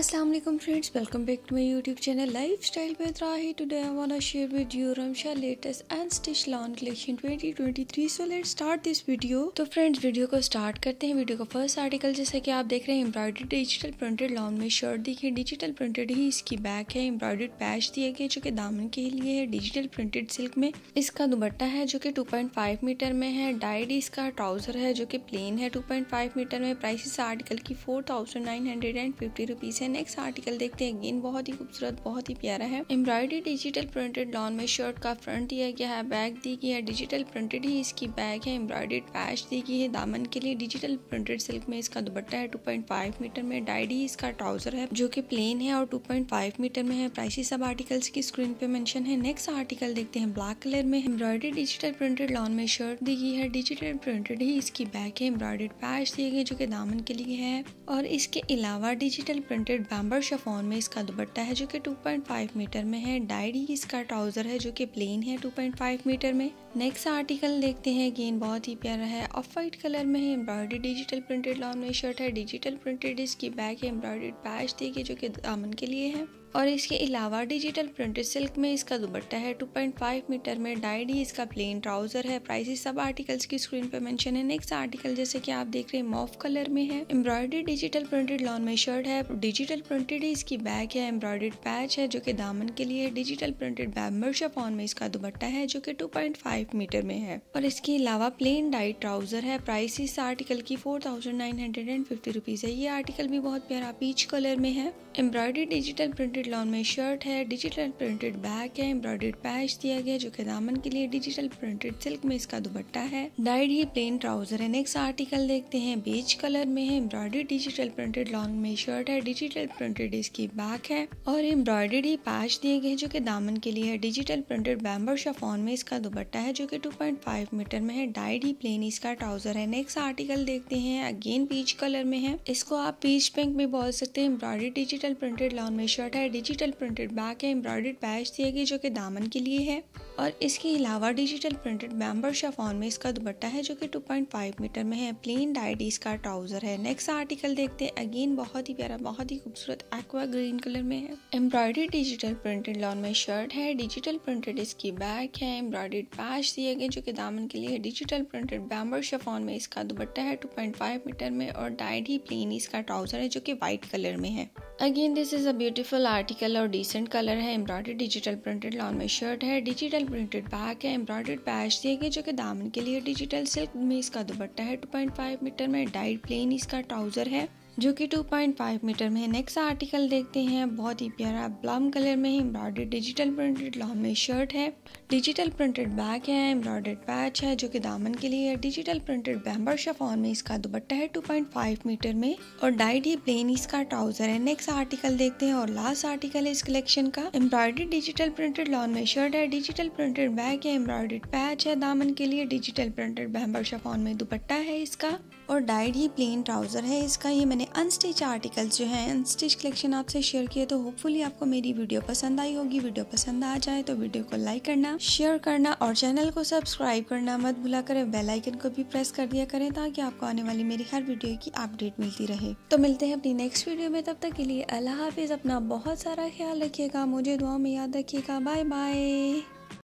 Assalamu alaikum friends, welcome back to my YouTube channel Lifestyle with Rahi. Today I want to share with you Ramsha latest unstitched lawn collection 2023. So let's start this video. तो friends video को start करते हैं। Video का first article जैसे कि आप देख रहे हैं एम्ब्रॉयडरी डिजिटल प्रिंटेड लॉन में शर्ट देखिए डिजिटल प्रिंटेड ही इसकी बैक है। एम्ब्रॉयडर्ड पैच दिए गए जो कि दामन के लिए है डिजिटल प्रिंटेड सिल्क में। इसका दुपट्टा है जो कि 2.5 मीटर में है। डाइड इसका ट्राउजर है जो कि प्लेन है 2.5 मीटर में। प्राइस इस आर्टिकल की 4950 रुपीज है। नेक्स्ट आर्टिकल देखते हैं। अगेन बहुत ही खूबसूरत बहुत ही प्यारा है। एम्ब्रॉयडरी डिजिटल प्रिंटेड लॉन में शर्ट का फ्रंट दिया गया है, बैक दी गई है डिजिटल प्रिंटेड ही इसकी बैक है। एम्ब्रॉयडर्ड पैच दी गई है दामन के लिए डिजिटल प्रिंटेड सिल्क में। इसका दुपट्टा है 2.5 मीटर में। डाइड ही इसका ट्राउजर है जो कि प्लेन है और 2.5 मीटर में है। प्राइस सब आर्टिकल्स की स्क्रीन पे मेंशन है। नेक्स्ट आर्टिकल देखते हैं ब्लैक कलर में। एम्ब्रॉयडरी डिजिटल प्रिंटेड लॉन में शर्ट दी गई है डिजिटल प्रिंटेड ही इसकी बैक है। एम्ब्रॉयडर्ड पैच दिए गए जो कि दामन के लिए है और इसके अलावा डिजिटल प्रिंटेड बैम्बर शिफॉन में इसका दुपट्टा है जो कि 2.5 मीटर में है। डाइड ही इसका ट्राउजर है जो कि प्लेन है 2.5 मीटर में। नेक्स्ट आर्टिकल देखते हैं। अगेन बहुत ही प्यारा है, ऑफ वाइट कलर में है। एम्ब्रॉयडरी डिजिटल प्रिंटेड लॉन में शर्ट है डिजिटल प्रिंटेड इसकी बैक है। एम्ब्रॉयडर्ड पैच देखिए जो कि दामन के लिए है और इसके अलावा डिजिटल प्रिंटेड सिल्क में इसका दुपट्टा है 2.5 मीटर में। डाइड ही इसका प्लेन ट्राउजर है। प्राइसेस सब आर्टिकल्स की स्क्रीन पे मेंशन है। नेक्स्ट आर्टिकल जैसे कि आप देख रहे हैं मॉफ कलर में है। एम्ब्रॉयडरी डिजिटल प्रिंटेड लॉन में शर्ट है डिजिटल प्रिंटेड ही इसकी बैक है। एम्ब्रॉयडर्ड पैच है जो कि दामन के लिए डिजिटल प्रिंटेड बैम्बर शिफॉन में इसका दुपट्टा है जो कि 2.5 मीटर में है और इसके अलावा प्लेन डाइड ट्राउजर है। प्राइस इस आर्टिकल की 4950 रुपीज है। ये आर्टिकल भी बहुत प्यारा पीच कलर में है। एम्ब्रॉयडरी डिजिटल प्रिंटेड लॉन में शर्ट है डिजिटल प्रिंटेड बैक है। एम्ब्रॉयडर्ड पैच दिया गया जो कि दामन के लिए डिजिटल प्रिंटेड सिल्क में इसका दुपट्टा है। डाइड ही प्लेन ट्राउजर है। नेक्स्ट आर्टिकल देखते हैं बेज कलर में है। एम्ब्रॉयडरी डिजिटल प्रिंटेड लॉन में शर्ट है डिजिटल प्रिंटेड इसकी बैक है और एम्ब्रॉयडरी पैच दिए गए जो कि दामन के लिए है। डिजिटल प्रिंटेड बैम्बर शिफॉन में इसका दुपट्टा है जो कि 2.5 मीटर में है। डाइड ही प्लेन इसका ट्राउजर है। नेक्स्ट आर्टिकल देखते हैं। अगेन पीच कलर में है, इसको आप पीच पिंक भी बोल सकते हैं। एम्ब्रॉयडरी डिजिटल प्रिंटेड लॉन में शर्ट है डिजिटल प्रिंटेड बैक है। एम्ब्रॉयडर्ड पैच दिए गए जो कि दामन के लिए है और इसके अलावा डिजिटल प्रिंटेड बैम्बर शिफॉन में इसका दुपट्टा है जो कि 2.5 मीटर में है। प्लेन डाइड इसका ट्राउजर है। नेक्स्ट आर्टिकल देखते हैं। अगेन बहुत ही प्यारा बहुत ही खूबसूरत एक्वा ग्रीन कलर में है। एम्ब्रॉयडरी डिजिटल प्रिंटेड लॉन में शर्ट है डिजिटल प्रिंटेड इसकी बैक है। एम्ब्रॉयडर्ड पैच दिए गए जो कि दामन के लिए डिजिटल प्रिंटेड बैम्बर शिफॉन में इसका दुपट्टा है 2.5 मीटर में और डाइड ही प्लेन इसका ट्राउजर है जो कि व्हाइट कलर में है। Again this is a beautiful article और डिसेंट कलर है। एम्ब्रॉयडरी डिजिटल प्रिंटेड लॉन में शर्ट है डिजिटल प्रिंटेड बैक है। एम्ब्रॉयडर्ड पैच दिए गए जो कि दामन के लिए डिजिटल सिल्क में इसका दुपट्टा है 2.5 मीटर में। डाइड प्लेन इसका ट्राउजर है जो कि 2.5 मीटर में है। नेक्स्ट आर्टिकल देखते हैं। बहुत ही प्यारा ब्लम कलर में एम्ब्रॉयडरी डिजिटल प्रिंटेड लॉन में शर्ट है डिजिटल प्रिंटेड बैक है। एम्ब्रॉयडर्ड पैच है जो कि दामन के लिए है। डिजिटल प्रिंटेड बैम्बर शिफॉन में इसका दुपट्टा है 2.5 मीटर में और डाइड ही प्लेन इसका ट्राउजर है। नेक्स्ट आर्टिकल देखते हैं और लास्ट आर्टिकल है इस कलेक्शन का। एम्ब्रॉयडरी डिजिटल प्रिंटेड लॉन में शर्ट है डिजिटल प्रिंटेड बैक है। एम्ब्रॉयडर्ड पैच है दामन के लिए डिजिटल प्रिंटेड बैम्बर शिफॉन में दुपट्टा है इसका और डाइड ही प्लेन ट्राउजर है इसका। ये मैंने अनस्टिच आर्टिकल्स जो है अनस्टिच कलेक्शन आपसे शेयर किए तो होपफुली आपको मेरी वीडियो पसंद आई होगी। वीडियो पसंद आ जाए तो वीडियो को लाइक करना, शेयर करना और चैनल को सब्सक्राइब करना मत भूला करें। बेल आइकन को भी प्रेस कर दिया करें ताकि आपको आने वाली मेरी हर वीडियो की अपडेट मिलती रहे। तो मिलते हैं अपनी नेक्स्ट वीडियो में, तब तक के लिए अल्लाह हाफिज। अपना बहुत सारा ख्याल रखिएगा, मुझे दुआ में याद रखिएगा। Bye bye.